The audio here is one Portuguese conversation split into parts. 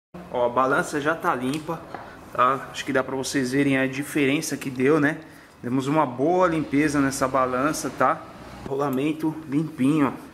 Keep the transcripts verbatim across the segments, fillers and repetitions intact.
Ó, a balança já tá limpa, tá? Acho que dá pra vocês verem a diferença que deu, né? Temos uma boa limpeza nessa balança, tá? Rolamento limpinho, ó.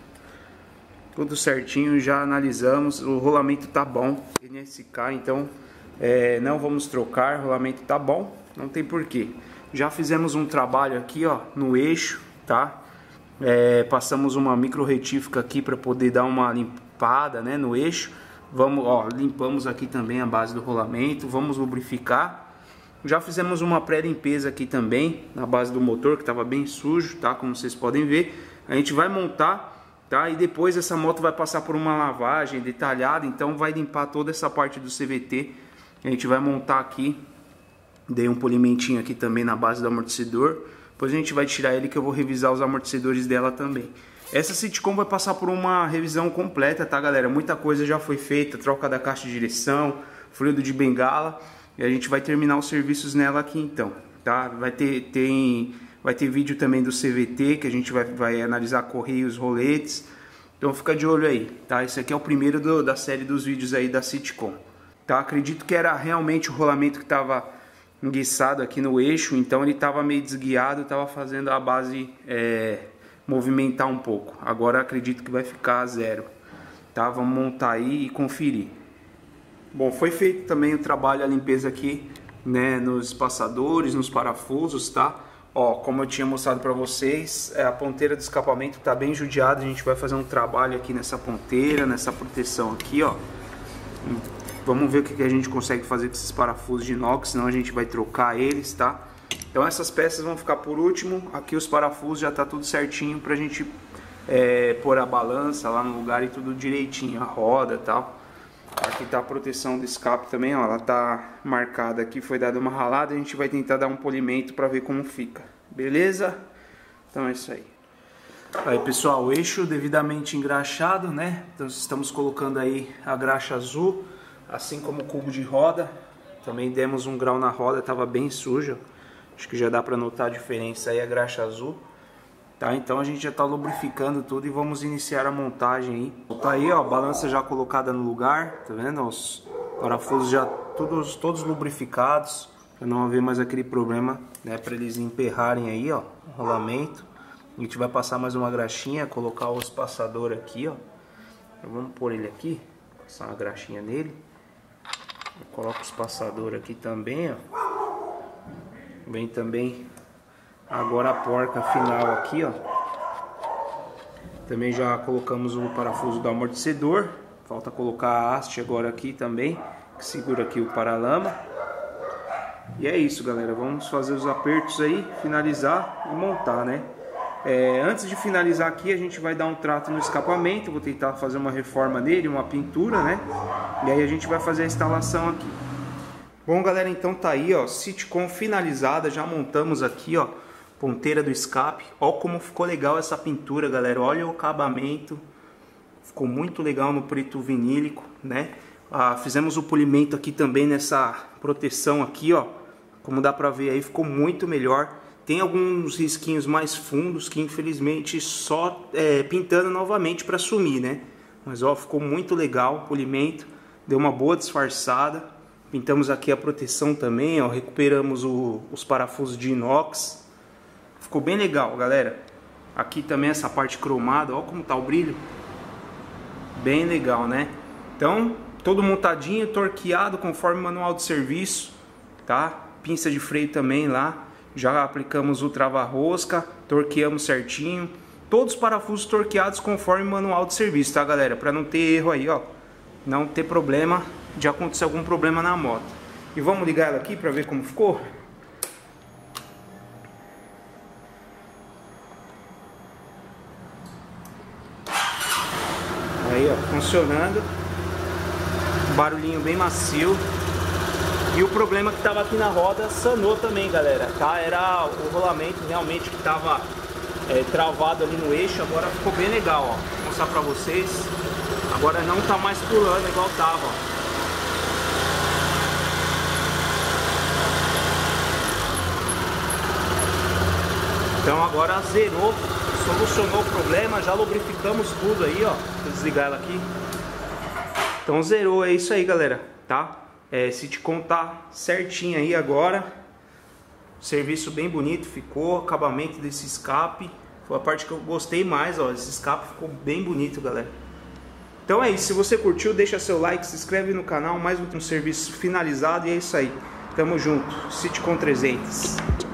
Tudo certinho, já analisamos. O rolamento tá bom, N S K, então é, não vamos trocar. O rolamento tá bom, não tem porquê. Já fizemos um trabalho aqui, ó, no eixo, tá? É, passamos uma micro retífica aqui para poder dar uma limpada, né, no eixo. Vamos, ó, limpamos aqui também a base do rolamento, vamos lubrificar. Já fizemos uma pré-limpeza aqui também na base do motor, que estava bem sujo, tá? Como vocês podem ver. A gente vai montar, tá? E depois essa moto vai passar por uma lavagem detalhada, então vai limpar toda essa parte do C V T. A gente vai montar aqui. Dei um polimentinho aqui também na base do amortecedor. Depois a gente vai tirar ele, que eu vou revisar os amortecedores dela também. Essa Citicom vai passar por uma revisão completa, tá, galera? Muita coisa já foi feita, troca da caixa de direção, fluido de bengala. E a gente vai terminar os serviços nela aqui então, tá? Vai ter, tem, vai ter vídeo também do C V T, que a gente vai, vai analisar correios, roletes. Então fica de olho aí, tá? Esse aqui é o primeiro do, da série dos vídeos aí da Citicom, tá? Acredito que era realmente o rolamento que estava enguiçado aqui no eixo, então ele estava meio desguiado, estava fazendo a base é, movimentar um pouco. Agora acredito que vai ficar zero, tá? Vamos montar aí e conferir. Bom, foi feito também o trabalho, a limpeza aqui, né, nos espaçadores, nos parafusos, tá? Ó, como eu tinha mostrado para vocês, a ponteira do escapamento tá bem judiada. A gente vai fazer um trabalho aqui nessa ponteira, nessa proteção aqui, ó. Vamos ver o que a gente consegue fazer com esses parafusos de inox, senão a gente vai trocar eles, tá? Então essas peças vão ficar por último. Aqui os parafusos já tá tudo certinho pra gente é, pôr a balança lá no lugar e tudo direitinho, a roda e tal. Aqui tá a proteção do escape também, ó, ela tá marcada aqui, foi dada uma ralada. A gente vai tentar dar um polimento pra ver como fica, beleza? Então é isso aí. Aí pessoal, o eixo devidamente engraxado, né? Então estamos colocando aí a graxa azul, assim como o cubo de roda. Também demos um grau na roda, tava bem suja. Acho que já dá pra notar a diferença aí, a graxa azul. Tá, então a gente já tá lubrificando tudo e vamos iniciar a montagem aí. Tá aí, ó, a balança já colocada no lugar, tá vendo? Os parafusos já todos, todos lubrificados, para não haver mais aquele problema, né? Para eles emperrarem aí, ó, o rolamento. A gente vai passar mais uma graxinha, colocar o espaçador aqui, ó. Então, vamos pôr ele aqui, passar uma graxinha nele. Eu coloco o espaçador aqui também, ó. Vem também agora a porca final aqui, ó. Também já colocamos o parafuso do amortecedor. Falta colocar a haste agora aqui também, que segura aqui o paralama. E é isso, galera. Vamos fazer os apertos aí, finalizar e montar, né? É, antes de finalizar aqui, a gente vai dar um trato no escapamento. Vou tentar fazer uma reforma nele, uma pintura, né? E aí a gente vai fazer a instalação aqui. Bom, galera, então tá aí, ó, Citicom finalizada. Já montamos aqui, ó, ponteira do escape. Ó como ficou legal essa pintura, galera. Olha o acabamento. Ficou muito legal no preto vinílico, né? Ah, fizemos o polimento aqui também nessa proteção aqui, ó. Como dá pra ver aí, ficou muito melhor. Tem alguns risquinhos mais fundos que infelizmente só é, pintando novamente para sumir, né? Mas ó, ficou muito legal o polimento. Deu uma boa disfarçada. Pintamos aqui a proteção também, ó. Recuperamos o, os parafusos de inox. Ficou bem legal, galera. Aqui também essa parte cromada, ó como tá o brilho. Bem legal, né? Então, todo montadinho, torqueado conforme o manual de serviço, tá? Pinça de freio também lá. Já aplicamos o trava-rosca, torqueamos certinho. Todos os parafusos torqueados conforme o manual de serviço, tá, galera? Para não ter erro aí, ó. Não ter problema de acontecer algum problema na moto. E vamos ligar ela aqui para ver como ficou? Aí, ó, funcionando. Barulhinho bem macio. E o problema que estava aqui na roda sanou também, galera, tá? Era o rolamento realmente que estava é, travado ali no eixo. Agora ficou bem legal, ó. Vou mostrar pra vocês. Agora não tá mais pulando igual tava, ó. Então agora zerou, solucionou o problema, já lubrificamos tudo aí, ó. Vou desligar ela aqui. Então zerou, é isso aí, galera. tá? É, Citicon tá certinho aí agora. Serviço bem bonito ficou, acabamento desse escape. Foi a parte que eu gostei mais, ó. Esse escape ficou bem bonito, galera. Então é isso, se você curtiu, deixa seu like, se inscreve no canal. Mais um serviço finalizado e é isso aí. Tamo junto, Citicon trezentos.